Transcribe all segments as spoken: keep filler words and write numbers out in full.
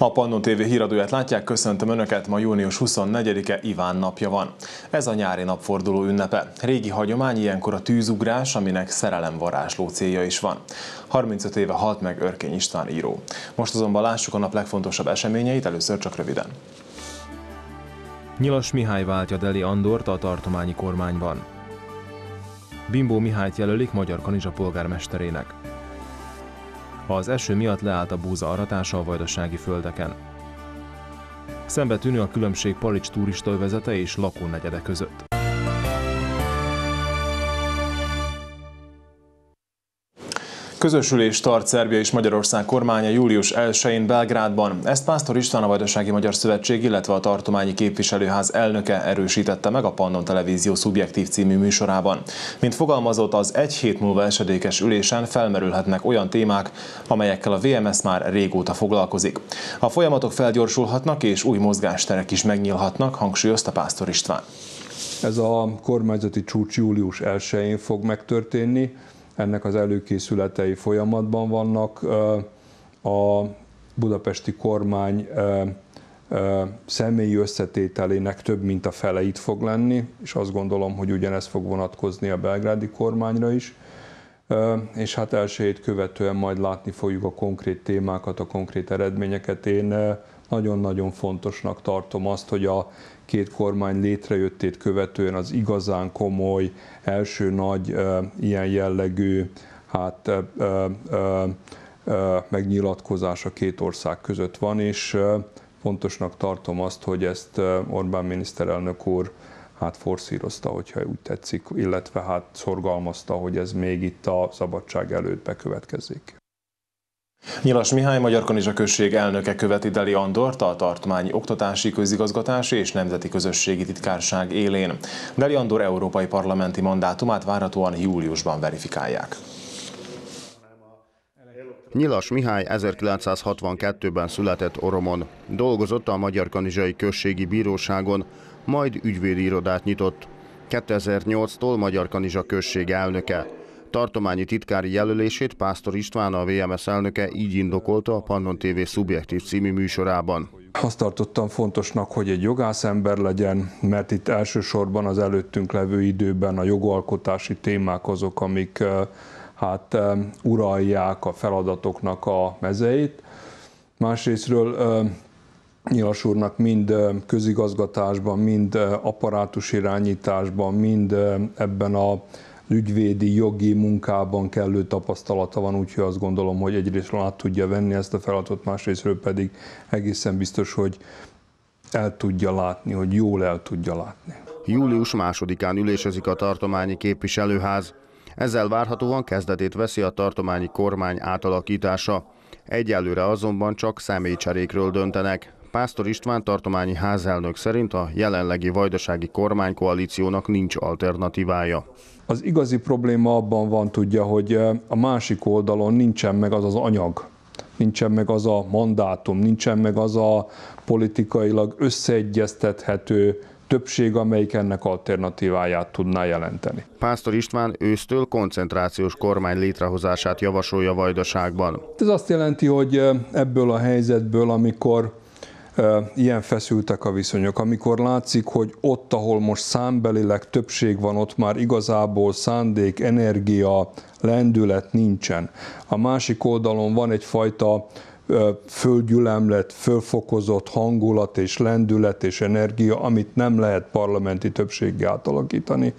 A Pannon té vé híradóját látják, köszöntöm Önöket, ma június huszonnegyedike, Iván napja van. Ez a nyári napforduló ünnepe. Régi hagyomány ilyenkor a tűzugrás, aminek szerelemvarázsló célja is van. harmincöt éve halt meg Örkény István író. Most azonban lássuk a nap legfontosabb eseményeit, először csak röviden. Nyilas Mihály váltja Deli Andort a tartományi kormányban. Bimbó Mihályt jelölik Magyar Kanizsa polgármesterének. Az eső miatt leállt a búza aratása a vajdasági földeken. Szembetűnő a különbség Palics turistaövezete és lakónegyede között. Közösülést tart Szerbia és Magyarország kormánya július elsején Belgrádban. Ezt Pásztor István, a Vajdasági Magyar Szövetség, illetve a tartományi képviselőház elnöke erősítette meg a Pannon Televízió Szubjektív című műsorában. Mint fogalmazott, az egy hét múlva esedékes ülésen felmerülhetnek olyan témák, amelyekkel a vé em es már régóta foglalkozik. A folyamatok felgyorsulhatnak és új mozgásterek is megnyílhatnak, hangsúlyozta Pásztor István. Ez a kormányzati csúcs július elsején fog megtörténni. Ennek az előkészületei folyamatban vannak. A budapesti kormány személyi összetételének több mint a fele itt fog lenni, és azt gondolom, hogy ugyanez fog vonatkozni a belgrádi kormányra is. És hát elsőjét követően majd látni fogjuk a konkrét témákat, a konkrét eredményeket. Én nagyon-nagyon fontosnak tartom azt, hogy a két kormány létrejöttét követően az igazán komoly, első nagy ilyen jellegű hát, ö, ö, ö, megnyilatkozás a két ország között van, és fontosnak tartom azt, hogy ezt Orbán miniszterelnök úr hát forszírozta, hogyha úgy tetszik, illetve hát szorgalmazta, hogy ez még itt a szabadság előtt bekövetkezzék. Nyilas Mihály Magyar Kanizsa község elnöke követi Deli Andort a tartományi oktatási, közigazgatási és nemzeti közösségi titkárság élén. Deli Andor európai parlamenti mandátumát várhatóan júliusban verifikálják. Nyilas Mihály ezerkilencszázhatvankettőben született Oromon. Dolgozott a Magyar Kanizsai Községi Bíróságon, majd ügyvédi irodát nyitott. kétezer-nyolctól Magyar Kanizsa község elnöke. Tartományi titkári jelölését Pásztor István, a vé em es elnöke így indokolta a Pannon té vé Szubjektív című műsorában. Azt tartottam fontosnak, hogy egy jogászember legyen, mert itt elsősorban az előttünk levő időben a jogalkotási témák azok, amik hát uralják a feladatoknak a mezeit. Másrésztről Nyilas úrnak mind közigazgatásban, mind apparátus irányításban, mind ebben a ügyvédi, jogi munkában kellő tapasztalata van, úgyhogy azt gondolom, hogy egyrészt át tudja venni ezt a feladatot, másrésztről pedig egészen biztos, hogy el tudja látni, hogy jól el tudja látni. július másodikán ülésezik a tartományi képviselőház. Ezzel várhatóan kezdetét veszi a tartományi kormány átalakítása. Egyelőre azonban csak személycserékről döntenek. Pásztor István tartományi házelnök szerint a jelenlegi vajdasági kormánykoalíciónak nincs alternatívája. Az igazi probléma abban van, tudja, hogy a másik oldalon nincsen meg az az anyag, nincsen meg az a mandátum, nincsen meg az a politikailag összeegyeztethető többség, amelyik ennek alternatíváját tudná jelenteni. Pásztor István ősztől koncentrációs kormány létrehozását javasolja Vajdaságban. Ez azt jelenti, hogy ebből a helyzetből, amikor ilyen feszültek a viszonyok, amikor látszik, hogy ott, ahol most számbelileg többség van, ott már igazából szándék, energia, lendület nincsen. A másik oldalon van egyfajta földgyülemlet, fölfokozott hangulat és lendület és energia, amit nem lehet parlamenti többséggel átalakítani.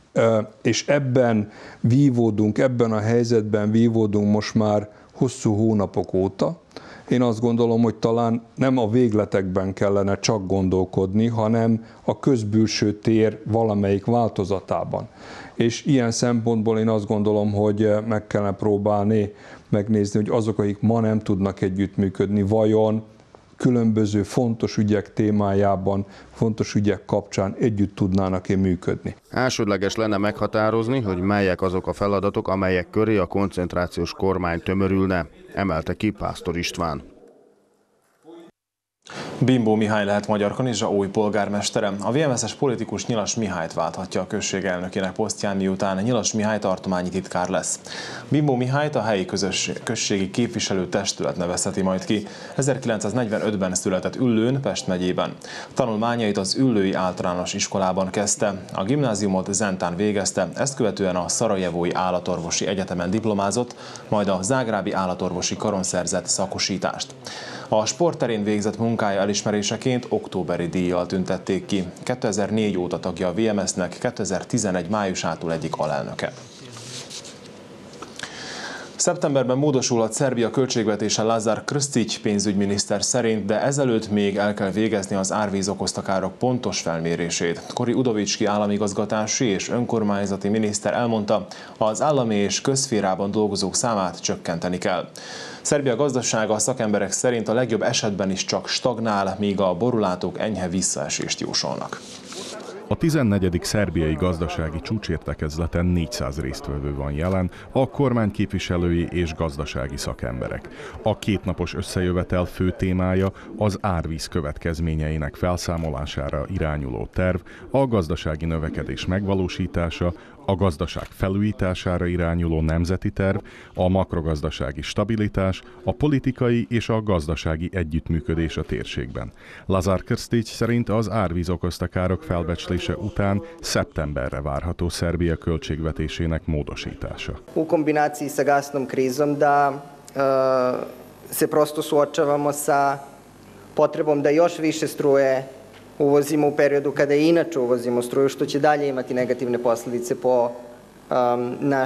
És ebben vívódunk, ebben a helyzetben vívódunk most már hosszú hónapok óta. Én azt gondolom, hogy talán nem a végletekben kellene csak gondolkodni, hanem a közbülső tér valamelyik változatában. És ilyen szempontból én azt gondolom, hogy meg kellene próbálni megnézni, hogy azok, akik ma nem tudnak együttműködni, vajon különböző fontos ügyek témájában, fontos ügyek kapcsán együtt tudnának-e működni. Elsődleges lenne meghatározni, hogy melyek azok a feladatok, amelyek köré a koncentrációs kormány tömörülne, emelte ki Pásztor István. Bimbó Mihály lehet Magyarkanizsa új polgármestere. A vé em es-es politikus Nyilas Mihályt válthatja a község elnökének posztján, miután Nyilas Mihály tartományi titkár lesz. Bimbó Mihályt a helyi közös, községi képviselő testület nevezheti majd ki. ezerkilencszáznegyvenötben született Üllőn, Pest megyében. Tanulmányait az Üllői Általános Iskolában kezdte, a gimnáziumot Zentán végezte, ezt követően a Szarajevói Állatorvosi Egyetemen diplomázott, majd a zágrábi állatorvosi karon szerzett szakosítást. A sportterén végzett munkája elismeréseként októberi díjjal tüntették ki. kétezer-négy óta tagja a vé em es-nek, kétezer-tizenegy májusától egyik alelnöke. Szeptemberben módosulhat Szerbia költségvetése Lazar Krstić pénzügyminiszter szerint, de ezelőtt még el kell végezni az árvíz okozta károk pontos felmérését. Kori Udovicski államigazgatási és önkormányzati miniszter elmondta, az állami és közszférában dolgozók számát csökkenteni kell. Szerbia gazdasága a szakemberek szerint a legjobb esetben is csak stagnál, míg a borulátók enyhe visszaesést jósolnak. A tizennegyedik szerbiai gazdasági csúcsértekezleten négyszáz résztvevő van jelen, a kormány képviselői és gazdasági szakemberek. A kétnapos összejövetel fő témája az árvíz következményeinek felszámolására irányuló terv, a gazdasági növekedés megvalósítása, a gazdaság felújítására irányuló nemzeti terv, a makrogazdasági stabilitás, a politikai és a gazdasági együttműködés a térségben. Lazar Krstić szerint az árvíz okozta károk felbecslése után szeptemberre várható Szerbia költségvetésének módosítása. U kombinaciji sa gasnom krizom da uh, se prosto suočavamo sa potrebom da još više struje uvozimo u periodu kada i inače uvozimo struju, što će dalje imati negativne posljedice po um, naš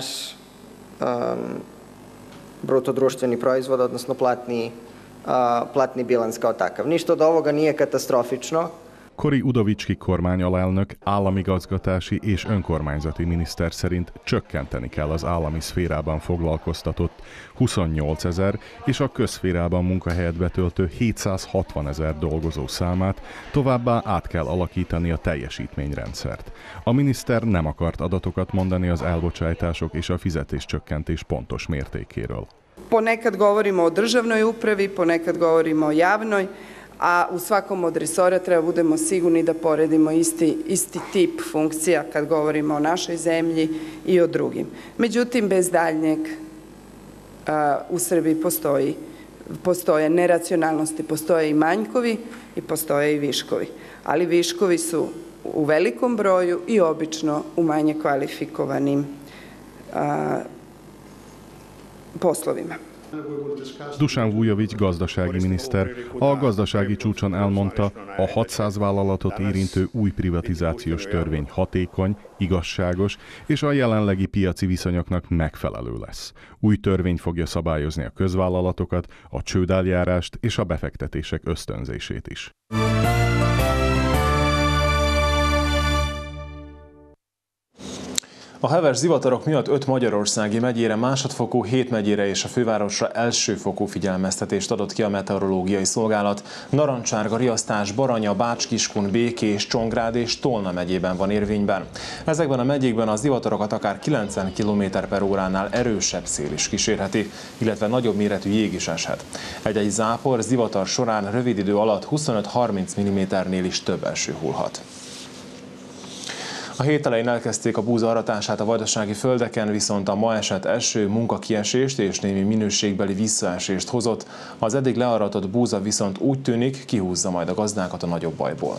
um, bruto društveni proizvod, odnosno platni, uh, platni bilans kao takav. Ništa od ovoga nije katastrofično. Kori Udovicski kormányalelnök, államigazgatási és önkormányzati miniszter szerint csökkenteni kell az állami szférában foglalkoztatott huszonnyolcezer és a közszférában munkahelyet betöltő hétszázhatvanezer dolgozó számát, továbbá át kell alakítani a teljesítményrendszert. A miniszter nem akart adatokat mondani az elbocsátások és a fizetéscsökkentés pontos mértékéről. Ponekad govorimo o državnoj upravi, ponekad govorimo o javnoj, a u svakom od resora treba budemo sigurni da poredimo isti, isti tip funkcija kad govorimo o našoj zemlji i o drugim. Međutim, bez daljnjeg u Srbiji postoji, postoje neracionalnosti, postoje i manjkovi i postoje i viškovi. Ali viškovi su u velikom broju i obično u manje kvalifikovanim a, poslovima. Dusan Vujović gazdasági miniszter a gazdasági csúcson elmondta, a hatszáz vállalatot érintő új privatizációs törvény hatékony, igazságos és a jelenlegi piaci viszonyoknak megfelelő lesz. Új törvény fogja szabályozni a közvállalatokat, a csődeljárást és a befektetések ösztönzését is. A heves zivatarok miatt öt magyarországi megyére másodfokú, hét megyére és a fővárosra elsőfokú figyelmeztetést adott ki a meteorológiai szolgálat. Narancsárga riasztás Baranya, Bács-Kiskun, Békés, Csongrád és Tolna megyében van érvényben. Ezekben a megyékben a zivatarokat akár kilencven kilométer per óránál erősebb szél is kísérheti, illetve nagyobb méretű jég is eshet. Egy-egy zápor zivatar során rövid idő alatt huszonöt-harminc milliméternél is több eső hullhat. A hét elején elkezdték a búza aratását a vajdasági földeken, viszont a ma esett eső munkakiesést és némi minőségbeli visszaesést hozott. Az eddig learatott búza viszont úgy tűnik, kihúzza majd a gazdákat a nagyobb bajból.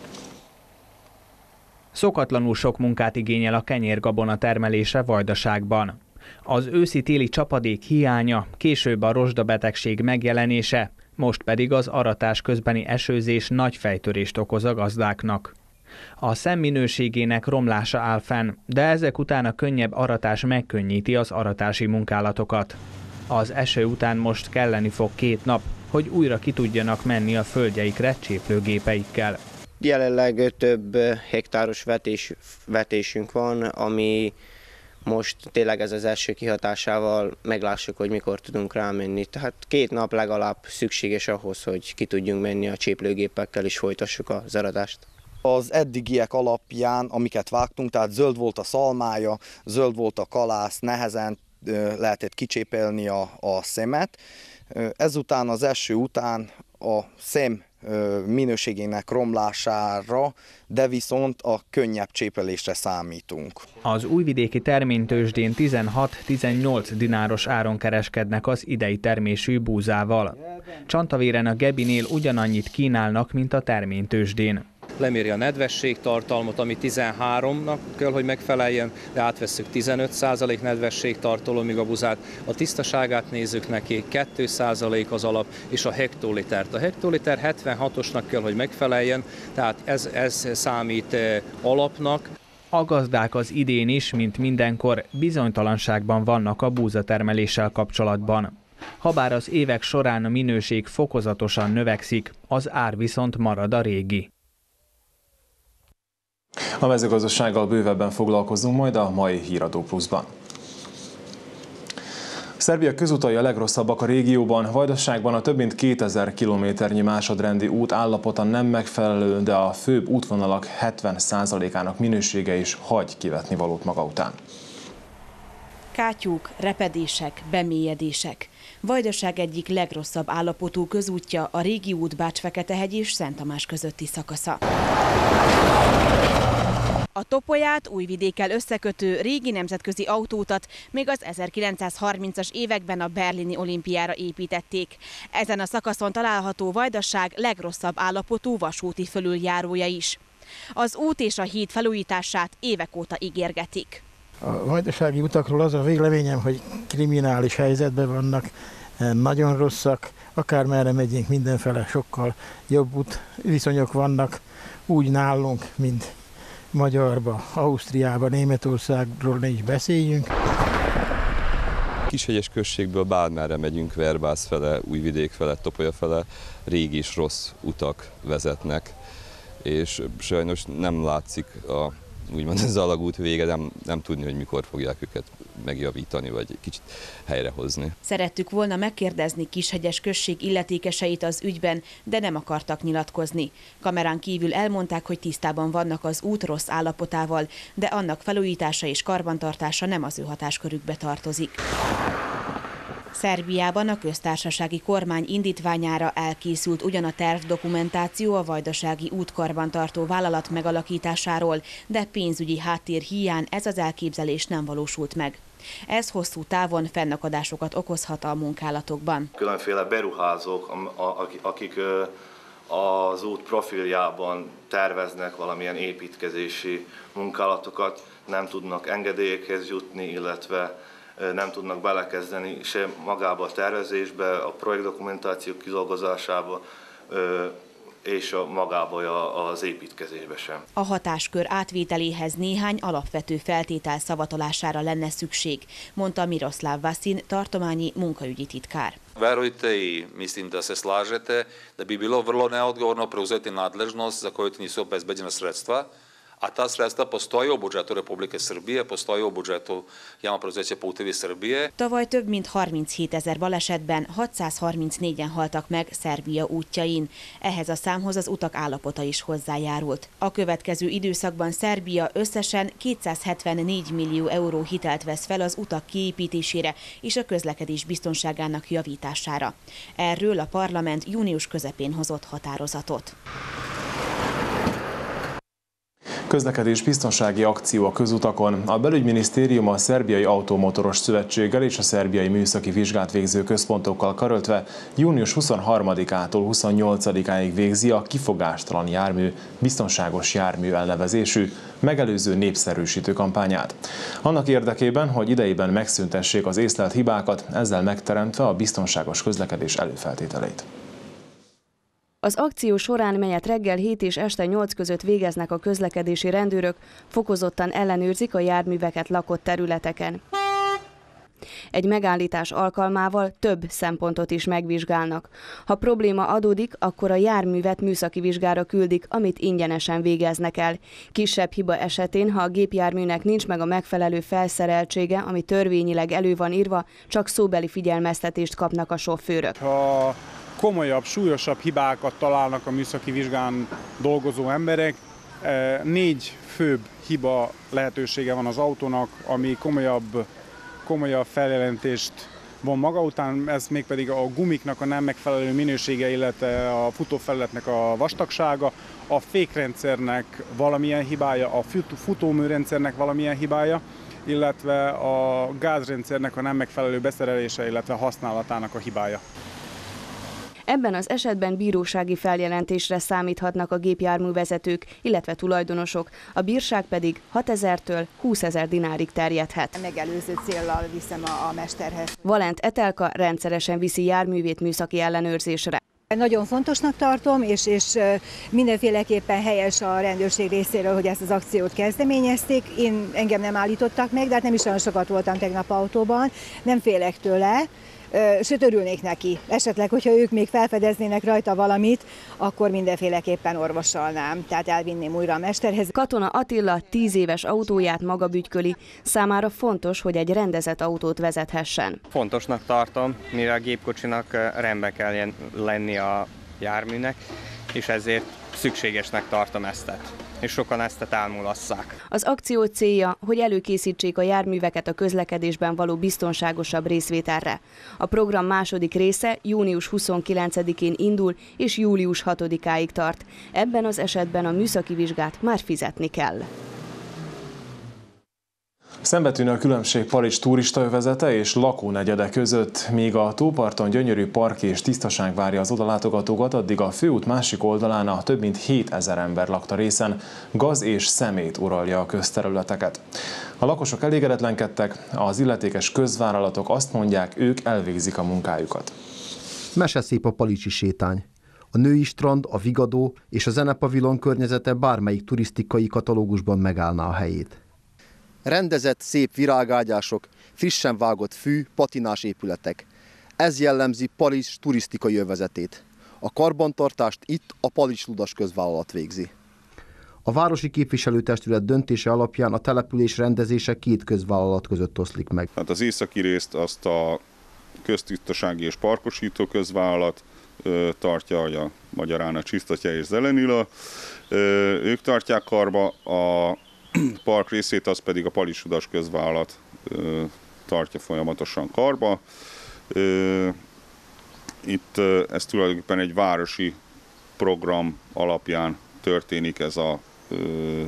Szokatlanul sok munkát igényel a kenyérgabona termelése Vajdaságban. Az őszi-téli csapadék hiánya, később a rozsdabetegség megjelenése, most pedig az aratás közbeni esőzés nagy fejtörést okoz a gazdáknak. A szem minőségének romlása áll fenn, de ezek után a könnyebb aratás megkönnyíti az aratási munkálatokat. Az eső után most kelleni fog két nap, hogy újra ki tudjanak menni a földjeikre cséplőgépeikkel. Jelenleg több hektáros vetés, vetésünk van, ami most tényleg ez az eső kihatásával meglássuk, hogy mikor tudunk rámenni. Tehát két nap legalább szükséges ahhoz, hogy ki tudjunk menni a cséplőgépekkel és folytassuk az aratást. Az eddigiek alapján, amiket vágtunk, tehát zöld volt a szalmája, zöld volt a kalász, nehezen lehetett kicsépelni a, a szemet. Ezután, az eső után a szem minőségének romlására, de viszont a könnyebb csépelésre számítunk. Az újvidéki terménytőzsdén tizenhat-tizennyolc dináros áron kereskednek az idei termésű búzával. Csantavéren a Gebinél ugyanannyit kínálnak, mint a terménytőzsdén. Leméri a nedvességtartalmat, ami tizenháromnak kell, hogy megfeleljen, de átvesszük tizenöt százalék nedvességtartalomig a buzát. A tisztaságát nézzük neki, két százalék az alap, és a hektolitert. A hektoliter hetvenhatosnak kell, hogy megfeleljen, tehát ez, ez számít alapnak. A gazdák az idén is, mint mindenkor, bizonytalanságban vannak a búzatermeléssel kapcsolatban. Habár az évek során a minőség fokozatosan növekszik, az ár viszont marad a régi. A mezőgazdasággal bővebben foglalkozunk majd a mai Híradó Pluszban. Szerbia közutai a legrosszabbak a régióban. Vajdaságban a több mint kétezer kilométernyi másodrendi út állapota nem megfelelő, de a főbb útvonalak hetven százalékának minősége is hagy kivetni valót maga után. Kátyúk, repedések, bemélyedések. Vajdaság egyik legrosszabb állapotú közútja a régi út Bács-Feketehegy és Szent Tamás közötti szakasza. A Topolyát Újvidékkel összekötő régi nemzetközi autóutat még az ezerkilencszázharmincas években a berlini olimpiára építették. Ezen a szakaszon található Vajdaság legrosszabb állapotú vasúti fölüljárója is. Az út és a híd felújítását évek óta ígérgetik. A vajdasági utakról az a véleményem, hogy kriminális helyzetben vannak, nagyon rosszak, akármerre megyünk mindenfele sokkal jobb útviszonyok vannak, úgy nálunk, mint Magyarba, Ausztriába, Németországról ne is beszéljünk. Kishegyes községből bármerre megyünk, Verbász fele, Újvidék fele, Topolya fele, régi és rossz utak vezetnek, és sajnos nem látszik a úgymond az alagút vége, nem, nem tudni, hogy mikor fogják őket megjavítani, vagy kicsit helyrehozni. Szerettük volna megkérdezni Kishegyes község illetékeseit az ügyben, de nem akartak nyilatkozni. Kamerán kívül elmondták, hogy tisztában vannak az út rossz állapotával, de annak felújítása és karbantartása nem az ő hatáskörükbe tartozik. Szerbiában a köztársasági kormány indítványára elkészült ugyan a tervdokumentáció a vajdasági útkarbantartó vállalat megalakításáról, de pénzügyi háttér hiány ez az elképzelés nem valósult meg. Ez hosszú távon fennakadásokat okozhat a munkálatokban. Különféle beruházók, akik az út profiljában terveznek valamilyen építkezési munkálatokat, nem tudnak engedélyekhez jutni, illetve nem tudnak belekezdeni se magába a tervezésbe, a projektdokumentáció kidolgozásába, és a magába az építkezésbe sem. A hatáskör átvételéhez néhány alapvető feltétel szavatolására lenne szükség, mondta Miroslav Vasin, tartományi munkaügyi titkár. Verujte i mislim da se slažete da bi bilo vrlo neodgovorno preuzeti nadležnost za koju nisu obezbeđena sredstva, a ta sredstva postoje u budžetu Republike Srbije, postoje u budžetu Javnog preduzeća Putevi Srbije. Tavaly több mint harminchét ezer balesetben hatszázharmincnégyen haltak meg Szerbia útjain. Ehhez a számhoz az utak állapota is hozzájárult. A következő időszakban Szerbia összesen kétszázhetvennégy millió euró hitelt vesz fel az utak kiépítésére és a közlekedés biztonságának javítására. Erről a parlament június közepén hozott határozatot. Közlekedés biztonsági akció a közutakon. A belügyminisztérium a Szerbiai Automotoros Szövetséggel és a Szerbiai Műszaki Vizsgát végző központokkal karöltve június huszonharmadikától huszonnyolcadikáig végzi a kifogástalan jármű, biztonságos jármű elnevezésű, megelőző népszerűsítő kampányát. Annak érdekében, hogy idejében megszüntessék az észlelt hibákat, ezzel megteremtve a biztonságos közlekedés előfeltételeit. Az akció során, melyet reggel hét és este nyolc között végeznek a közlekedési rendőrök, fokozottan ellenőrzik a járműveket lakott területeken. Egy megállítás alkalmával több szempontot is megvizsgálnak. Ha probléma adódik, akkor a járművet műszaki vizsgára küldik, amit ingyenesen végeznek el. Kisebb hiba esetén, ha a gépjárműnek nincs meg a megfelelő felszereltsége, ami törvényileg elő van írva, csak szóbeli figyelmeztetést kapnak a sofőrök. Ha komolyabb, súlyosabb hibákat találnak a műszaki vizsgán dolgozó emberek, négy főbb hiba lehetősége van az autónak, ami komolyabb, komolyabb feljelentést von maga után, ez mégpedig a gumiknak a nem megfelelő minősége, illetve a futófelületnek a vastagsága, a fékrendszernek valamilyen hibája, a futóműrendszernek valamilyen hibája, illetve a gázrendszernek a nem megfelelő beszerelése, illetve használatának a hibája. Ebben az esetben bírósági feljelentésre számíthatnak a gépjárművezetők, illetve tulajdonosok, a bírság pedig hatezertől húszezer dinárig terjedhet. Megelőző céllal viszem a mesterhez. Valent Etelka rendszeresen viszi járművét műszaki ellenőrzésre. Nagyon fontosnak tartom, és, és mindenféleképpen helyes a rendőrség részéről, hogy ezt az akciót kezdeményezték. Én engem nem állítottak meg, de hát nem is olyan sokat voltam tegnap autóban, nem félek tőle, sőt örülnék neki. Esetleg, hogyha ők még felfedeznének rajta valamit, akkor mindenféleképpen orvosolnám, tehát elvinném újra a mesterhez. Katona Attila tíz éves autóját maga bütyköli, számára fontos, hogy egy rendezett autót vezethessen. Fontosnak tartom, mire a gépkocsinak rendben kell lenni a járműnek, és ezért szükségesnek tartom eztet. És sokan ezt elmulasszák. Az akció célja, hogy előkészítsék a járműveket a közlekedésben való biztonságosabb részvételre. A program második része június huszonkilencedikén indul és július hatodikáig tart. Ebben az esetben a műszaki vizsgát már fizetni kell. Szembetűnő a különbség Palics turistaövezete és lakónegyede között, míg a tóparton gyönyörű park és tisztaság várja az odalátogatókat, addig a főút másik oldalán a több mint hétezer ember lakta részen gaz és szemét uralja a közterületeket. A lakosok elégedetlenkedtek, az illetékes közvállalatok azt mondják, ők elvégzik a munkájukat. Meseszép a palicsi sétány. A női strand, a Vigadó és a zenepavilon környezete bármelyik turisztikai katalógusban megállná a helyét. Rendezett, szép virágágyások, frissen vágott fű, patinás épületek. Ez jellemzi Palics turisztikai övezetét. A karbantartást itt a Palics Ludas közvállalat végzi. A városi képviselőtestület döntése alapján a település rendezése két közvállalat között oszlik meg. Hát az északi részt azt a köztisztasági és parkosító közvállalat ö, tartja, hogy a magyarán a Csisztatya és Zelenila. Ö, ők tartják karba, a park részét az pedig a Palics Ludas közvállalat ö, tartja folyamatosan karba. Ö, itt ö, ez tulajdonképpen egy városi program alapján történik ez a ö, ö,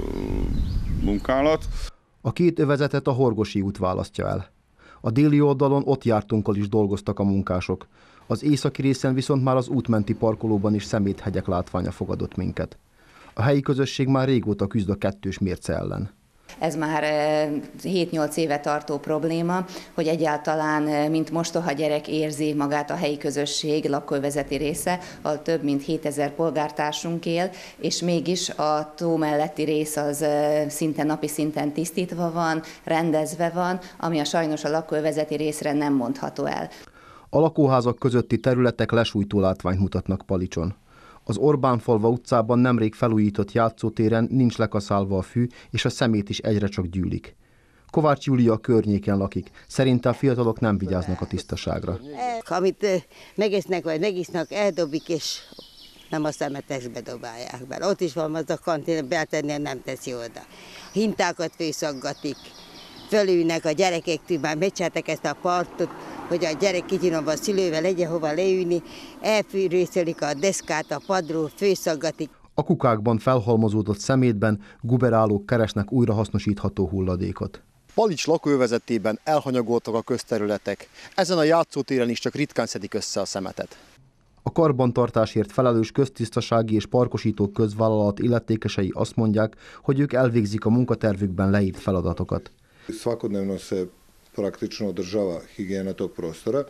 munkálat. A két övezetet a Horgosi út választja el. A déli oldalon ott jártunkkal is dolgoztak a munkások. Az északi részen viszont már az útmenti parkolóban is szeméthegyek látványa fogadott minket. A helyi közösség már régóta küzd a kettős mérce ellen. Ez már hét-nyolc éve tartó probléma, hogy egyáltalán, mint mostoha gyerek érzi magát a helyi közösség lakóövezeti része, ahol több mint hétezer polgártársunk él, és mégis a tó melletti rész az szinte napi szinten tisztítva van, rendezve van, ami a sajnos a lakóövezeti részre nem mondható el. A lakóházak közötti területek lesújtó látványt mutatnak Palicson. Az Orbánfalva utcában nemrég felújított játszótéren nincs lekaszálva a fű, és a szemét is egyre csak gyűlik. Kovács Júlia a környéken lakik. Szerinte a fiatalok nem vigyáznak a tisztaságra. Amit megesznek vagy megisznak, eldobik, és nem a szemetesbe dobálják be. Ott is van az a kantin, betenni nem teszi oda. Hintákat főszaggatik, fölülnek a gyerekektől, már megcsináltak ezt a partot, hogy a gyerek kicsinomban a szülővel legyen hova leülni, elfűrészelik a deszkát a padról, főszaggatik. A kukákban felhalmozódott szemétben guberálók keresnek újrahasznosítható hulladékot. Palics lakóövezetében elhanyagoltak a közterületek. Ezen a játszótéren is csak ritkán szedik össze a szemetet. A karbantartásért felelős köztisztasági és parkosító közvállalat illetékesei azt mondják, hogy ők elvégzik a munkatervükben leírt feladatokat. Svakodnevno se praktično održava higijena tog prostora.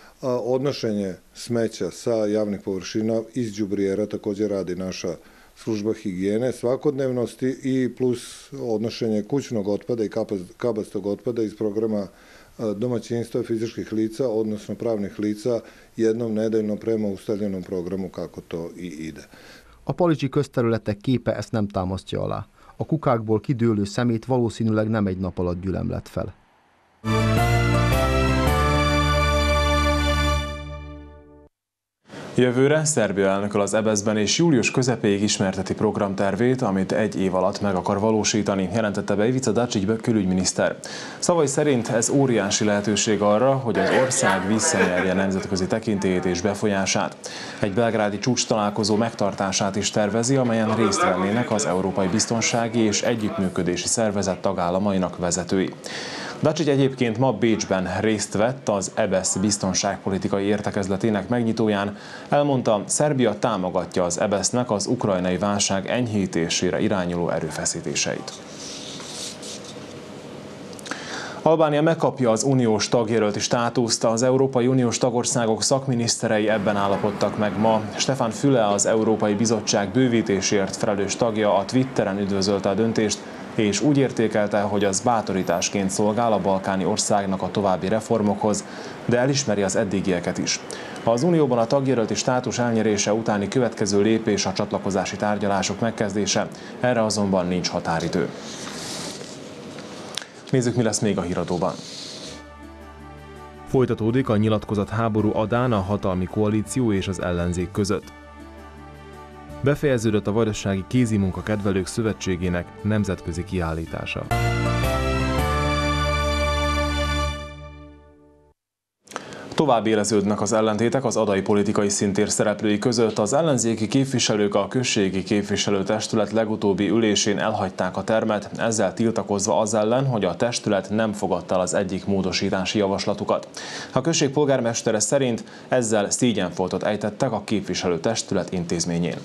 Odnošenje smeća sa javnih površina iz đubrijera također radi naša služba higijene svakodnevnosti i plus odnošenje kućnog otpada i kabastog otpada iz programa domaćinstva fizičkih lica, odnosno pravnih lica, jednom nedeljno prema ustaljenom programu kako to i ide. A palicsi közterületek képe ezt nem támasztja alá. A kukákból kidőlő szemét valószínűleg nem egy nap alatt gyülemlett fel. Jövőre Szerbia elnököl az EBESZ-ben és július közepéig ismerteti programtervét, amit egy év alatt meg akar valósítani, jelentette be Ivica Dačić külügyminiszter. Szavai szerint ez óriási lehetőség arra, hogy az ország visszanyerje nemzetközi tekintélyét és befolyását. Egy belgrádi csúcs találkozó megtartását is tervezi, amelyen részt vennének az Európai Biztonsági és Együttműködési Szervezet tagállamainak vezetői. Dačić egyébként ma Bécsben részt vett az EBESZ biztonságpolitikai értekezletének megnyitóján. Elmondta, Szerbia támogatja az EBESZ-nek az ukrajnai válság enyhítésére irányuló erőfeszítéseit. Albánia megkapja az uniós tagjelölti státuszt, az Európai Uniós tagországok szakminiszterei ebben állapodtak meg ma. Stefan Füle, az Európai Bizottság bővítésért felelős tagja a Twitteren üdvözölte a döntést, és úgy értékelte, hogy az bátorításként szolgál a balkáni országnak a további reformokhoz, de elismeri az eddigieket is. Az Unióban a tagjelölti státus elnyerése utáni következő lépés a csatlakozási tárgyalások megkezdése, erre azonban nincs határidő. Nézzük, mi lesz még a híradóban. Folytatódik a nyilatkozat háború Adán a hatalmi koalíció és az ellenzék között. Befejeződött a Vajdasági Kézimunka Kedvelők Szövetségének nemzetközi kiállítása. Tovább éleződnek az ellentétek az adai politikai szintér szereplői között. Az ellenzéki képviselők a községi képviselőtestület legutóbbi ülésén elhagyták a termet, ezzel tiltakozva az ellen, hogy a testület nem fogadta el az egyik módosítási javaslatukat. A község polgármestere szerint ezzel szégyenfoltot ejtettek a képviselőtestület intézményén.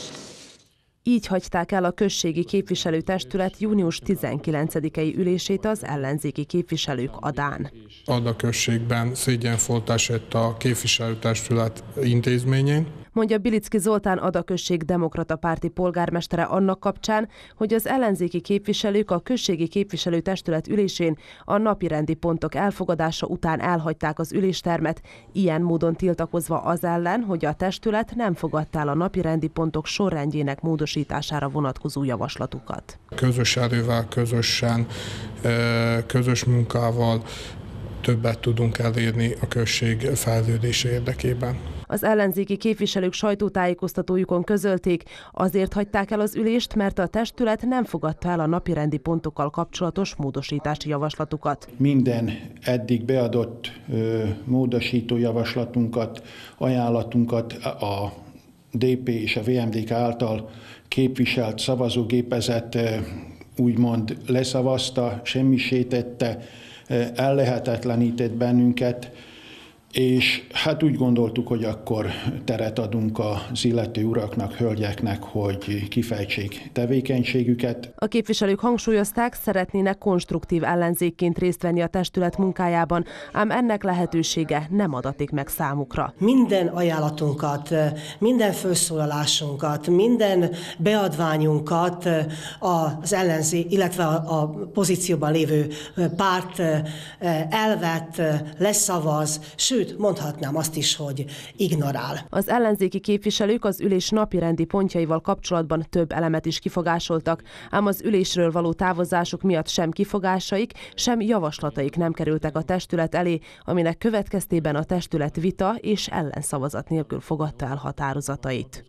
Így hagyták el a községi képviselőtestület június tizenkilencedikei ülését az ellenzéki képviselők Adán. Ada községben szégyenfolt esett a képviselőtestület intézményén. Mondja Bilicki Zoltán Ada község demokrata párti polgármestere annak kapcsán, hogy az ellenzéki képviselők a községi képviselőtestület ülésén a napirendi pontok elfogadása után elhagyták az üléstermet, ilyen módon tiltakozva az ellen, hogy a testület nem fogadta el a napirendi pontok sorrendjének módosítására vonatkozó javaslatukat. Közös erővel, közösen, közös munkával többet tudunk elérni a község fejlődése érdekében. Az ellenzéki képviselők sajtótájékoztatójukon közölték, azért hagyták el az ülést, mert a testület nem fogadta el a napirendi pontokkal kapcsolatos módosítási javaslatukat. Minden eddig beadott ö, módosító javaslatunkat, ajánlatunkat a dé pé és a vé em dé ká által képviselt szavazógépezet ö, úgymond leszavazta, semmisítette, ellehetetlenített bennünket, és hát úgy gondoltuk, hogy akkor teret adunk az illető uraknak, hölgyeknek, hogy kifejtsék tevékenységüket. A képviselők hangsúlyozták, szeretnének konstruktív ellenzékként részt venni a testület munkájában, ám ennek lehetősége nem adatik meg számukra. Minden ajánlatunkat, minden felszólalásunkat, minden beadványunkat az ellenzék, illetve a pozícióban lévő párt elvett, leszavaz, sőt, mondhatnám azt is, hogy ignorál. Az ellenzéki képviselők az ülés napirendi pontjaival kapcsolatban több elemet is kifogásoltak, ám az ülésről való távozásuk miatt sem kifogásaik, sem javaslataik nem kerültek a testület elé, aminek következtében a testület vita és ellenszavazat nélkül fogadta el határozatait.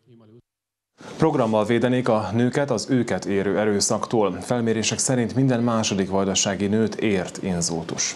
Programmal védenék a nőket az őket érő erőszaktól. Felmérések szerint minden második vajdasági nőt ért inzultus.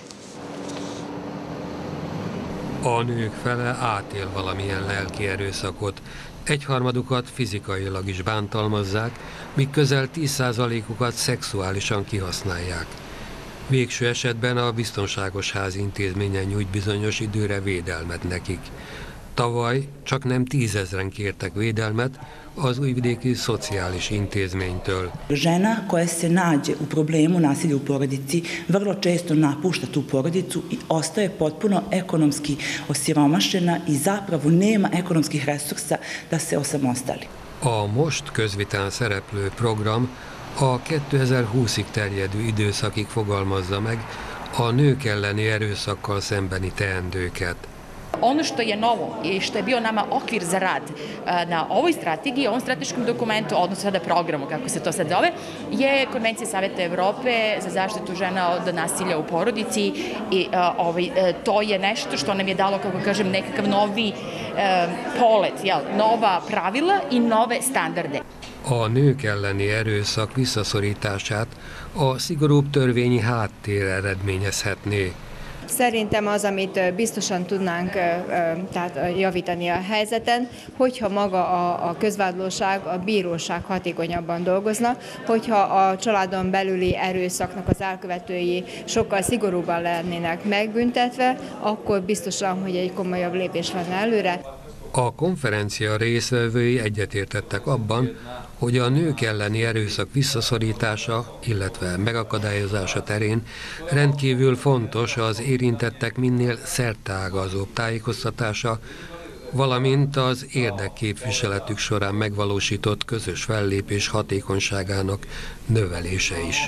A nők fele átél valamilyen lelki erőszakot, egyharmadukat fizikailag is bántalmazzák, míg közel tíz százalékukat szexuálisan kihasználják. Végső esetben a biztonságos ház intézményen nyújt bizonyos időre védelmet nekik. Tavaly csak nem tízezren kértek védelmet az újvidéki szociális intézménytől. Žena koja se nađe u problemu nasilja u porodici vrlo često napušta tu porodicu i ostaje potpuno ekonomski osiromašena i zapravo nema ekonomskih resursa da se osamostali. A most közvitán szereplő program a kétezer-húszig terjedő időszakig fogalmazza meg a nők elleni erőszakkal szembeni teendőket. Ono što je novo i što je bio nama okvir za rad na ovoj strategiji, ovom strateškom dokumentu, odnosno sada programu, kako se to sad zove, je Konvencija Saveta Evrope za zaštitu žena od nasilja u porodici i ovaj, to je nešto što nam je dalo, kako kažem, nekakav novi eh, polet, jel, nova pravila i nove standarde. A nők elleni erőszak visszaszorítását a szigorúbb törvényi háttér eredményezhetné. Szerintem az, amit biztosan tudnánk tehát javítani a helyzeten, hogyha maga a, a közvádlóság, a bíróság hatékonyabban dolgozna, hogyha a családon belüli erőszaknak az elkövetői sokkal szigorúbban lennének megbüntetve, akkor biztosan, hogy egy komolyabb lépés lenne előre. A konferencia résztvevői egyetértettek abban, hogy a nők elleni erőszak visszaszorítása, illetve megakadályozása terén rendkívül fontos az érintettek minél szerteágazóbb tájékoztatása, valamint az érdekképviseletük során megvalósított közös fellépés hatékonyságának növelése is.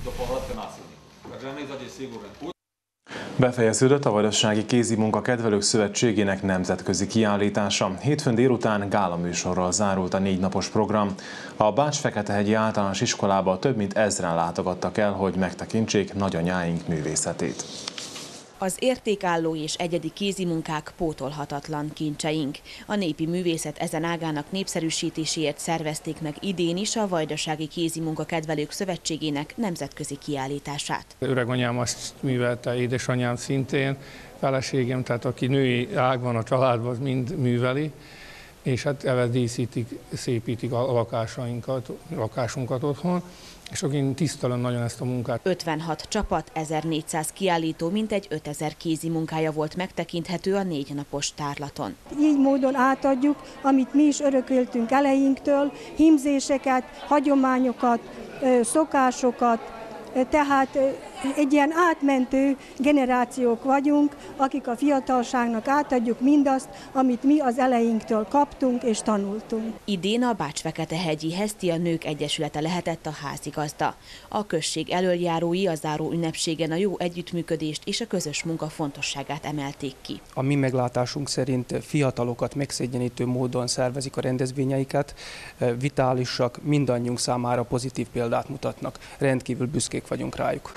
Befejeződött a Vajdasági Kézimunka Kedvelők Szövetségének nemzetközi kiállítása. Hétfőn délután gálaműsorral zárult a négy napos program. A Bács-Feketehegyi Általános Iskolába több mint ezren látogattak el, hogy megtekintsék nagyanyáink művészetét. Az értékálló és egyedi kézimunkák pótolhatatlan kincseink. A népi művészet ezen ágának népszerűsítéséért szervezték meg idén is a Vajdasági Kézimunka Kedvelők Szövetségének nemzetközi kiállítását. Öreganyám azt művelte, édesanyám szintén, feleségem, tehát aki női ágban a családban, az mind műveli, és hát ezzel díszítik, szépítik a lakásainkat, lakásunkat otthon. És én tisztelem nagyon ezt a munkát. ötvenhat csapat, ezernégyszáz kiállító, mintegy ötezer kézi munkája volt megtekinthető a négy napos tárlaton. Így módon átadjuk, amit mi is örököltünk elejénktől, hímzéseket, hagyományokat, szokásokat, tehát egy ilyen átmentő generációk vagyunk, akik a fiatalságnak átadjuk mindazt, amit mi az elejénktől kaptunk és tanultunk. Idén a Bács-Feketehegyi Hesztia Nők Egyesülete lehetett a házigazda. A község elöljárói a záró ünnepségen a jó együttműködést és a közös munka fontosságát emelték ki. A mi meglátásunk szerint fiatalokat megszégyenítő módon szervezik a rendezvényeiket, vitálisak, mindannyiunk számára pozitív példát mutatnak. Rendkívül büszkék vagyunk rájuk.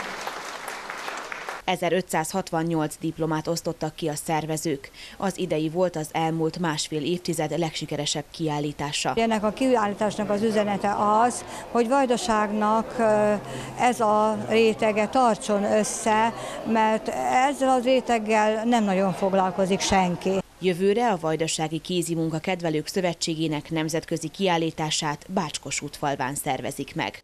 ezerötszázhatvannyolc diplomát osztottak ki a szervezők. Az idei volt az elmúlt másfél évtized legsikeresebb kiállítása. Ennek a kiállításnak az üzenete az, hogy Vajdaságnak ez a rétege tartson össze, mert ezzel a réteggel nem nagyon foglalkozik senki. Jövőre a Vajdasági Kézimunka Kedvelők Szövetségének nemzetközi kiállítását Bács-Kossuth-Falván szervezik meg.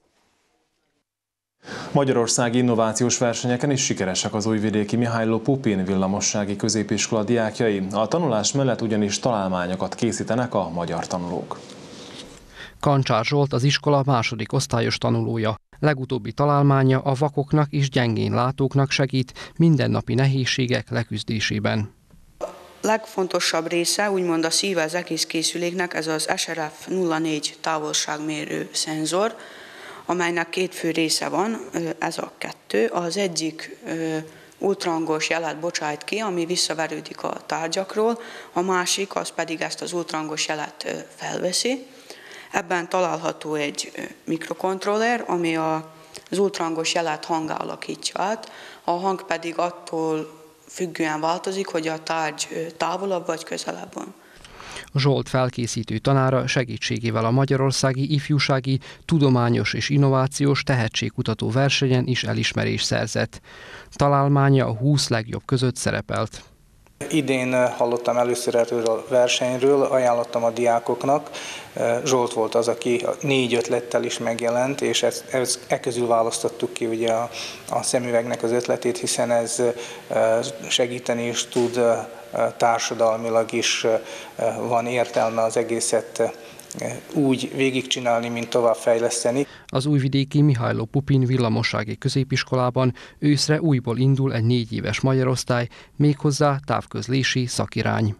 Magyarországi innovációs versenyeken is sikeresek az újvidéki Mihály Pupin villamossági középiskola diákjai. A tanulás mellett ugyanis találmányokat készítenek a magyar tanulók. Kancsár Zsolt az iskola második osztályos tanulója. Legutóbbi találmánya a vakoknak és gyengén látóknak segít mindennapi nehézségek leküzdésében. A legfontosabb része, úgymond a szíve az egész készüléknek, ez az es er ef nulla négy távolságmérő szenzor, amelynek két fő része van, ez a kettő. Az egyik ultrahangos jelet bocsájt ki, ami visszaverődik a tárgyakról, a másik az pedig ezt az ultrahangos jelet felveszi. Ebben található egy mikrokontroller, ami az ultrahangos jelet hangá alakítja át, a hang pedig attól függően változik, hogy a tárgy távolabb vagy közelebb van. Zsolt felkészítő tanára segítségével a Magyarországi Ifjúsági, Tudományos és Innovációs Tehetségkutató versenyen is elismerést szerzett. Találmánya a húsz legjobb között szerepelt. Idén hallottam először erről a versenyről, ajánlottam a diákoknak. Zsolt volt az, aki négy ötlettel is megjelent, és ezt, ezt e közül választottuk ki ugye a, a szemüvegnek az ötletét, hiszen ez segíteni is tud, társadalmilag is van értelme az egészet úgy végigcsinálni, mint továbbfejleszteni. Az újvidéki Mihály Pupin villamossági középiskolában őszre újból indul egy négy éves magyarosztály, méghozzá távközlési szakirány.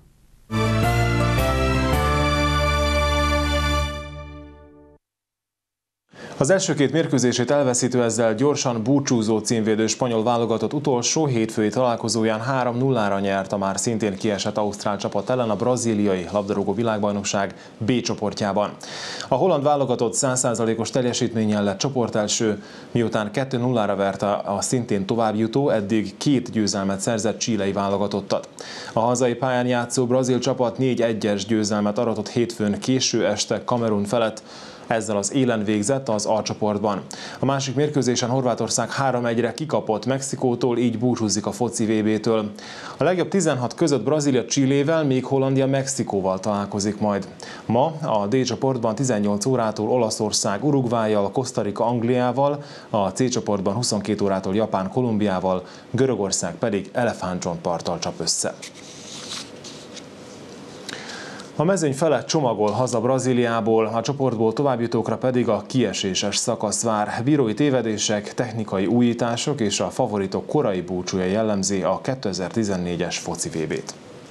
Az első két mérkőzését elveszítő, ezzel gyorsan búcsúzó címvédő spanyol válogatott utolsó hétfői találkozóján három nullára nyert a már szintén kiesett ausztrál csapat ellen a brazíliai labdarúgó világbajnokság B csoportjában. A holland válogatott száz százalékos teljesítménnyel lett csoportelső, miután kettő nullára verte a szintén továbbjutó, eddig két győzelmet szerzett chilei válogatottat. A hazai pályán játszó brazil csapat négy egyes győzelmet aratott hétfőn késő este Kamerun felett, ezzel az élen végzett az A csoportban. A másik mérkőzésen Horvátország három egyre kikapott Mexikótól, így búcsúzik a foci vé bé-től. A legjobb tizenhat között Brazília Chilével, míg Hollandia Mexikóval találkozik majd. Ma a D csoportban tizennyolc órától Olaszország Uruguayjal, Costa Rica Angliával, a C csoportban huszonkét órától Japán Kolumbiával, Görögország pedig elefántcsontparttal csap össze. A mezőny fele csomagol haza Brazíliából, a csoportból továbbjutókra pedig a kieséses szakasz vár. Bírói tévedések, technikai újítások és a favoritok korai búcsúja jellemzi a kétezer-tizennégyes foci vé bét.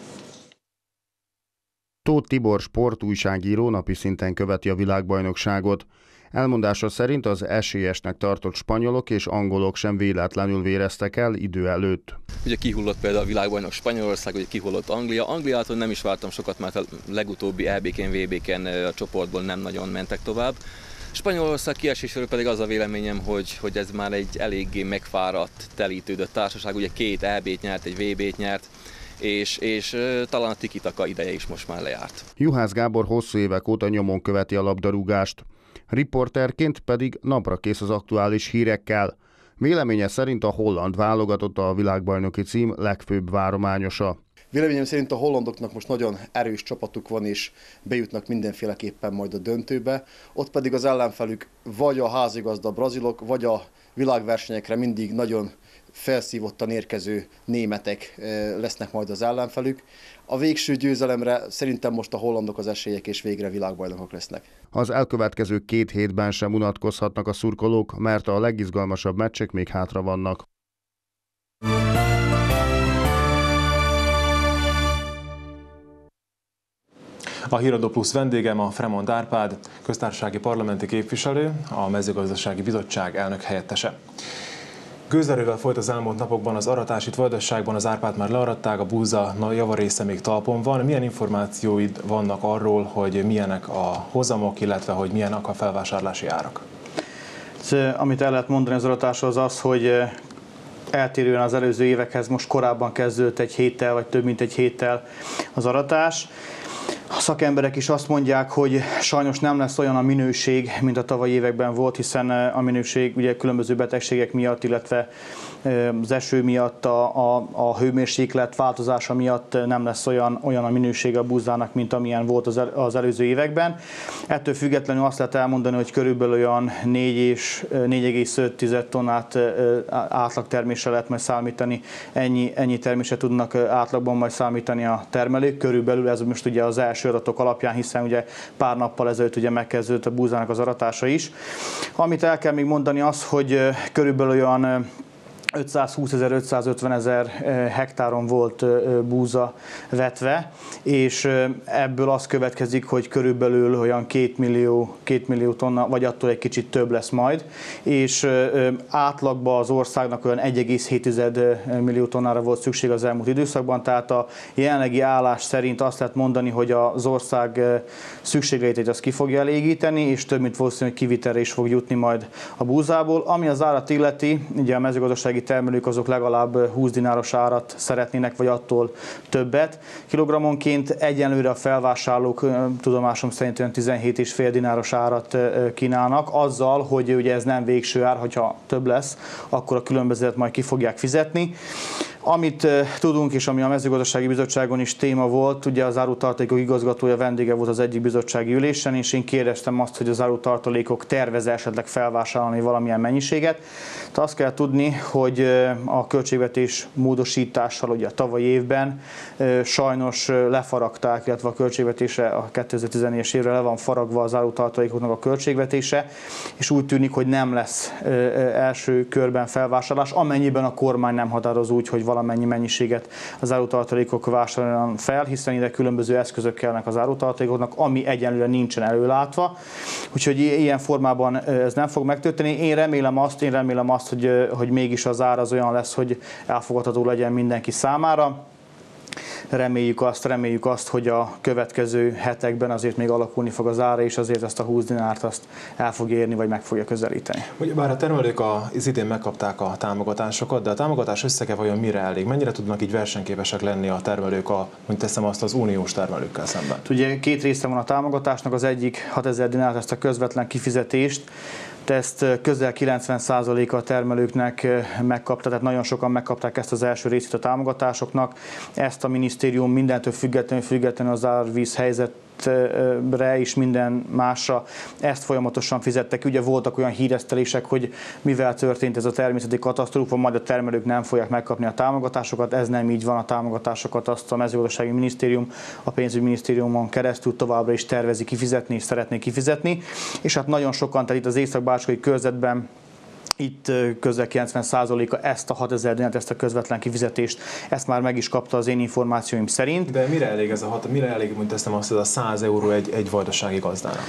Tóth Tibor sportújságíró napi szinten követi a világbajnokságot. Elmondása szerint az esélyesnek tartott spanyolok és angolok sem véletlenül véreztek el idő előtt. Ugye kihullott például a világbajnok Spanyolország, ugye kihullott Anglia. Angliától nem is vártam sokat, mert a legutóbbi é bé-ken, vé bé-ken a csoportból nem nagyon mentek tovább. Spanyolország kieséséről pedig az a véleményem, hogy, hogy ez már egy eléggé megfáradt, telítődött társaság. Ugye két é bét nyert, egy vé bét nyert, és, és talán a tiki-taka ideje is most már lejárt. Juhász Gábor hosszú évek óta nyomon követi a labdarúgást. Riporterként pedig napra kész az aktuális hírekkel. Véleménye szerint a holland válogatott a világbajnoki cím legfőbb várományosa. Véleményem szerint a hollandoknak most nagyon erős csapatuk van, és bejutnak mindenféleképpen majd a döntőbe. Ott pedig az ellenfelük vagy a házigazda brazilok, vagy a világversenyekre mindig nagyon felszívottan érkező németek lesznek majd az ellenfelük. A végső győzelemre szerintem most a hollandok az esélyek, és végre világbajnokok lesznek. Az elkövetkező két hétben sem unatkozhatnak a szurkolók, mert a legizgalmasabb meccsek még hátra vannak. A Híradó Plusz vendégem a Fremond Árpád, köztársasági parlamenti képviselő, a mezőgazdasági bizottság elnök helyettese. Gőzerővel folyt az elmúlt napokban az aratás itt Vajdaságban, az árpát már learatták, a búza javarésze még talpon van. Milyen információid vannak arról, hogy milyenek a hozamok, illetve hogy milyenek a felvásárlási árak? Amit el lehet mondani az aratásról az az, hogy eltérően az előző évekhez most korábban kezdődött egy héttel, vagy több mint egy héttel az aratás. A szakemberek is azt mondják, hogy sajnos nem lesz olyan a minőség, mint a tavalyi években volt, hiszen a minőség ugye különböző betegségek miatt, illetve az eső miatt, a, a, a hőmérséklet változása miatt nem lesz olyan, olyan a minősége a búzának, mint amilyen volt az, el, az előző években. Ettől függetlenül azt lehet elmondani, hogy körülbelül olyan négy egész öt tonnát átlagtermésre lehet majd számítani, ennyi, ennyi termésre tudnak átlagban majd számítani a termelők. Körülbelül ez most ugye az első adatok alapján, hiszen ugye pár nappal ezelőtt ugye megkezdődött a búzának az aratása is. Amit el kell még mondani az, hogy körülbelül olyan ötszázhúszezer-ötszázötvenezer hektáron volt búza vetve, és ebből az következik, hogy körülbelül olyan két millió, két millió tonna, vagy attól egy kicsit több lesz majd, és átlagban az országnak olyan egy egész hét millió tonnára volt szükség az elmúlt időszakban, tehát a jelenlegi állás szerint azt lehet mondani, hogy az ország szükségletét azt ki fogja elégíteni, és több mint valószínű, hogy kivitelre is fog jutni majd a búzából. Ami az árat illeti, ugye a mezőgazdasági termelők azok legalább húsz dináros árat szeretnének, vagy attól többet. Kilogrammonként egyenlőre a felvásárlók tudomásom szerint olyan tizenhét egész öt dináros árat kínálnak, azzal, hogy ugye ez nem végső ár, hogyha több lesz, akkor a különbözetet majd ki fogják fizetni. Amit tudunk, és ami a mezőgazdasági bizottságon is téma volt, ugye az árutartalékok igazgatója vendége volt az egyik bizottsági ülésen, és én kérdeztem azt, hogy az árutartalékok tervez esetleg felvásárolni valamilyen mennyiséget. Tehát azt kell tudni, hogy a költségvetés módosítással ugye a tavalyi évben sajnos lefaragták, illetve a költségvetésre a kétezer-tizennégyes évre le van faragva az árutartalékoknak a költségvetése, és úgy tűnik, hogy nem lesz első körben felvásárlás, amennyiben a kormány nem határoz úgy, hogy valamennyi mennyiséget az árutartalékok vásároljanak fel, hiszen ide különböző eszközök kellnek az árutartalékoknak, ami egyenlőre nincsen előlátva. Úgyhogy ilyen formában ez nem fog megtörténni. Én remélem azt, én remélem azt, hogy, hogy mégis az ár az olyan lesz, hogy elfogadható legyen mindenki számára. Reméljük azt, reméljük azt, hogy a következő hetekben azért még alakulni fog az ára, és azért ezt a húsz dinárt azt el fogja érni, vagy meg fogja közelíteni. Bár a termelők az idén megkapták a támogatásokat, de a támogatás összege vajon mire elég? Mennyire tudnak így versenyképesek lenni a termelők, a, mint teszem azt, az uniós termelőkkel szemben? Ugye két része van a támogatásnak, az egyik hatezer dinárt, ezt a közvetlen kifizetést, ezt közel kilencven százaléka a termelőknek megkapta, tehát nagyon sokan megkapták ezt az első részét a támogatásoknak. Ezt a minisztérium mindentől függetlenül, függetlenül az árvíz helyzetre és minden másra ezt folyamatosan fizettek. Ugye voltak olyan híresztelések, hogy mivel történt ez a természeti katasztrófa, majd a termelők nem fogják megkapni a támogatásokat. Ez nem így van, a támogatásokat azt a mezőgazdasági minisztérium a pénzügyminisztériumon keresztül továbbra is tervezi kifizetni és szeretné kifizetni. És hát nagyon sokan, tehát itt az észak-bácskai körzetben itt közel kilencven százaléka ezt a hatezer dinárt, ezt a közvetlen kifizetést, ezt már meg is kapta az én információim szerint. De mire elég ez a hat, mire elég, mint teszem azt, ez a száz euró egy, egy vajdasági gazdának?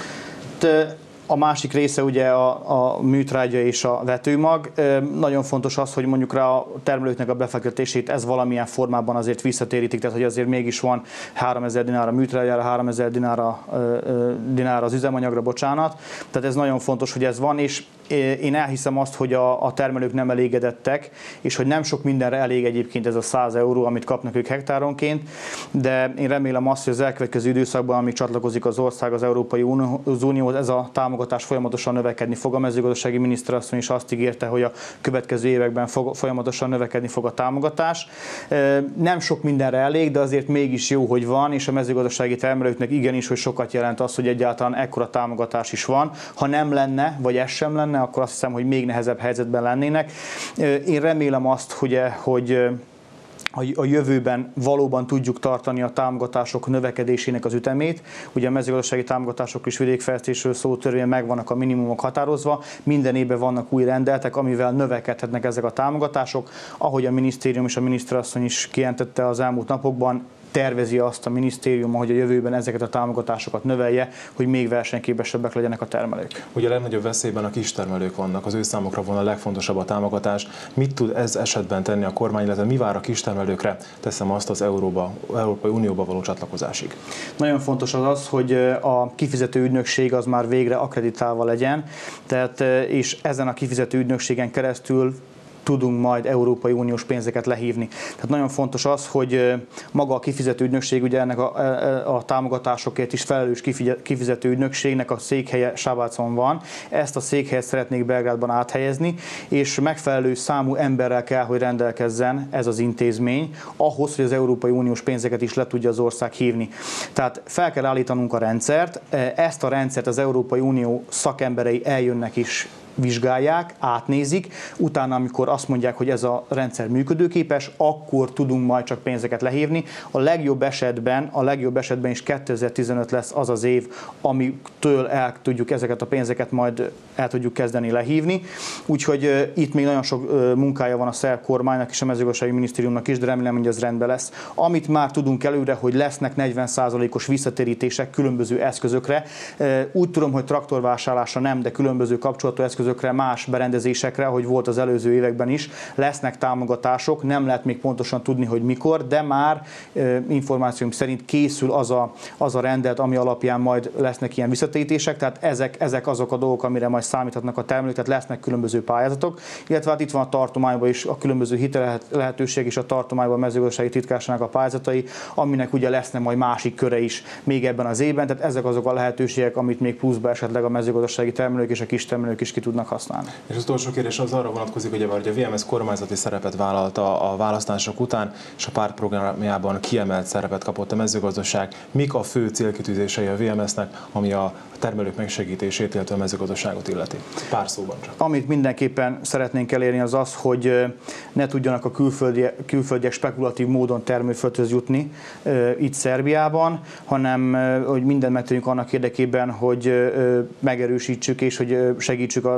De a másik része ugye a, a műtrágya és a vetőmag. Nagyon fontos az, hogy mondjuk rá a termelőknek a befektetését ez valamilyen formában azért visszatérítik, tehát hogy azért mégis van háromezer dinár a műtrágyára, háromezer dinár, a, dinár az üzemanyagra, bocsánat. Tehát ez nagyon fontos, hogy ez van, és én elhiszem azt, hogy a, a termelők nem elégedettek, és hogy nem sok mindenre elég egyébként ez a száz euró, amit kapnak ők hektáronként, de én remélem azt, hogy az elkövetkező időszakban, amíg csatlakozik az ország az Európai Unióhoz, ez a támogatás folyamatosan növekedni fog. A mezőgazdasági miniszterasszony is azt ígérte, hogy a következő években fog, folyamatosan növekedni fog a támogatás. Nem sok mindenre elég, de azért mégis jó, hogy van, és a mezőgazdasági termelőknek igenis, hogy sokat jelent az, hogy egyáltalán ekkora támogatás is van. Ha nem lenne, vagy ez sem lenne, akkor azt hiszem, hogy még nehezebb helyzetben lennének. Én remélem azt, hogy, hogy a jövőben valóban tudjuk tartani a támogatások növekedésének az ütemét. Ugye a mezőgazdasági támogatások és vidékfejlesztésről szóló törvényen megvannak a minimumok határozva, minden évben vannak új rendeletek, amivel növekedhetnek ezek a támogatások. Ahogy a minisztérium és a miniszterasszony is kijelentette az elmúlt napokban, tervezi azt a minisztérium, hogy a jövőben ezeket a támogatásokat növelje, hogy még versenyképesebbek legyenek a termelők. Ugye a legnagyobb veszélyben a kistermelők vannak, az ő számukra volna a legfontosabb a támogatás. Mit tud ez esetben tenni a kormány, illetve mi vár a kistermelőkre, teszem azt az Euróba, Európai Unióba való csatlakozásig? Nagyon fontos az az, hogy a kifizető ügynökség az már végre akkreditálva legyen, tehát, és ezen a kifizető ügynökségen keresztül tudunk majd Európai Uniós pénzeket lehívni. Tehát nagyon fontos az, hogy maga a kifizető ügynökség, ugye ennek a, a támogatásokért is felelős kifizető ügynökségnek a székhelye Sábácon van. Ezt a székhelyet szeretnék Belgrádban áthelyezni, és megfelelő számú emberrel kell, hogy rendelkezzen ez az intézmény, ahhoz, hogy az Európai Uniós pénzeket is le tudja az ország hívni. Tehát fel kell állítanunk a rendszert, ezt a rendszert az Európai Unió szakemberei eljönnek is, vizsgálják, átnézik, utána, amikor azt mondják, hogy ez a rendszer működőképes, akkor tudunk majd csak pénzeket lehívni. A legjobb esetben, a legjobb esetben is kétezer-tizenöt lesz az az év, amitől el tudjuk ezeket a pénzeket majd el tudjuk kezdeni lehívni. Úgyhogy uh, itt még nagyon sok uh, munkája van a szerb kormánynak és a mezőgazdasági minisztériumnak is, de remélem, hogy ez rendben lesz. Amit már tudunk előre, hogy lesznek negyven százalékos visszatérítések különböző eszközökre. Uh, úgy tudom, hogy traktorvásárlásra nem, de különböző kapcsolatú eszközök más berendezésekre, ahogy volt az előző években is, lesznek támogatások, nem lehet még pontosan tudni, hogy mikor, de már e, információim szerint készül az a, az a rendelet, ami alapján majd lesznek ilyen visszatérítések, tehát ezek, ezek azok a dolgok, amire majd számíthatnak a termelők, tehát lesznek különböző pályázatok, illetve hát itt van a tartományban is a különböző hitel lehetőség és a tartományban a mezőgazdasági titkárságnak a pályázatai, aminek ugye lesznek majd másik köre is még ebben az évben, tehát ezek azok a lehetőségek, amit még pluszba esetleg a mezőgazdasági termelők és a kis termelők is ki tudnak használni. És az utolsó kérdés az arra vonatkozik, hogy a vé em es kormányzati szerepet vállalta a választások után, és a pártprogramjában kiemelt szerepet kapott a mezőgazdaság. Mik a fő célkitűzései a vé em es-nek, ami a termelők megsegítését, illetve a mezőgazdaságot illeti? Pár szóban csak. Amit mindenképpen szeretnénk elérni az az, hogy ne tudjanak a külföldi, külföldiek spekulatív módon termőföldhöz jutni itt Szerbiában, hanem hogy mindent megtegyünk annak érdekében, hogy megerősítsük és hogy segítsük az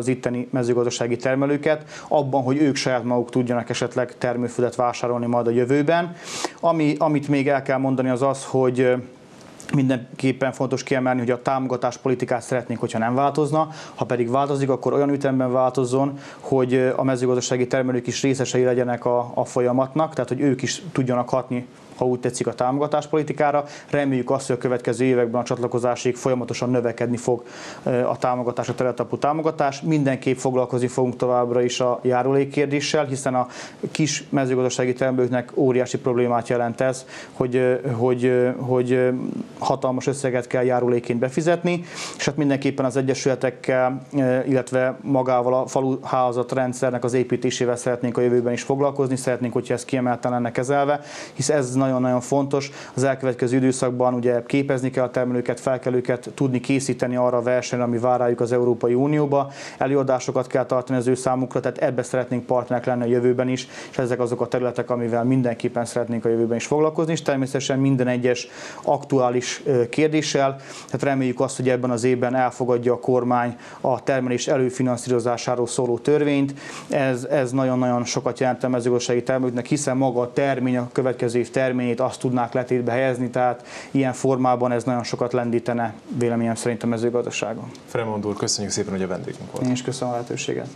az itteni mezőgazdasági termelőket abban, hogy ők saját maguk tudjanak esetleg termőföldet vásárolni majd a jövőben. Ami, amit még el kell mondani az az, hogy mindenképpen fontos kiemelni, hogy a támogatáspolitikát szeretnénk, hogyha nem változna, ha pedig változik, akkor olyan ütemben változzon, hogy a mezőgazdasági termelők is részesei legyenek a, a folyamatnak, tehát hogy ők is tudjanak hatni, ha úgy tetszik, a támogatáspolitikára. Reméljük azt, hogy a következő években a csatlakozásig folyamatosan növekedni fog a támogatás, a területalapú támogatás. Mindenképp foglalkozni fogunk továbbra is a járulékkérdéssel, hiszen a kis mezőgazdasági termelőknek óriási problémát jelent ez, hogy, hogy, hogy hatalmas összeget kell járulékként befizetni, és hát mindenképpen az egyesületekkel, illetve magával a faluházatrendszernek az építésével szeretnénk a jövőben is foglalkozni, szeretnénk, hogyha ez kiemelten lenne kezelve, hisz ez nagyon-nagyon fontos. Az elkövetkező időszakban ugye képezni kell a termelőket, fel kell őket tudni készíteni arra a versenyre, ami vár rájuk az Európai Unióba. Előadásokat kell tartani az ő számukra, tehát ebbe szeretnénk partnerek lenni a jövőben is, és ezek azok a területek, amivel mindenképpen szeretnénk a jövőben is foglalkozni, és természetesen minden egyes aktuális kérdéssel. Tehát reméljük azt, hogy ebben az évben elfogadja a kormány a termelés előfinanszírozásáról szóló törvényt. Ez, ez nagyon-nagyon sokat jelent a mezőgazdasági termelőknek, hiszen maga a termény, a következő év terményét azt tudnák letétbe helyezni, tehát ilyen formában ez nagyon sokat lendítene véleményem szerint a mezőgazdaságon. Fremond úr, köszönjük szépen, hogy a vendégünk volt. Én is köszönöm a lehetőséget.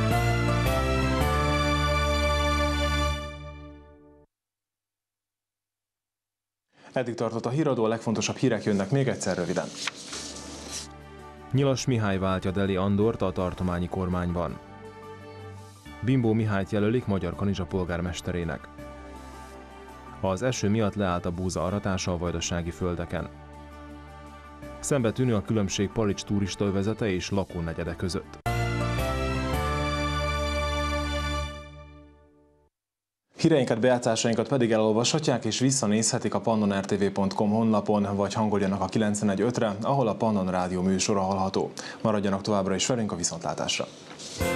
Eddig tartott a híradó, a legfontosabb hírek jönnek még egyszer röviden. Nyilas Mihály váltja Deli Andort a tartományi kormányban. Bimbó Mihályt jelölik Magyar Kanizsa polgármesterének. Az eső miatt leállt a búza aratása a vajdasági földeken. Szembetűnő a különbség Palics turistaövezete és lakónegyede között. Híreinket, bejátszásainkat pedig elolvashatják és visszanézhetik a pannon r t v pont com honlapon, vagy hangoljanak a kilencvenegy ötre, ahol a Pannon Rádió műsora hallható. Maradjanak továbbra is velünk, a viszontlátásra!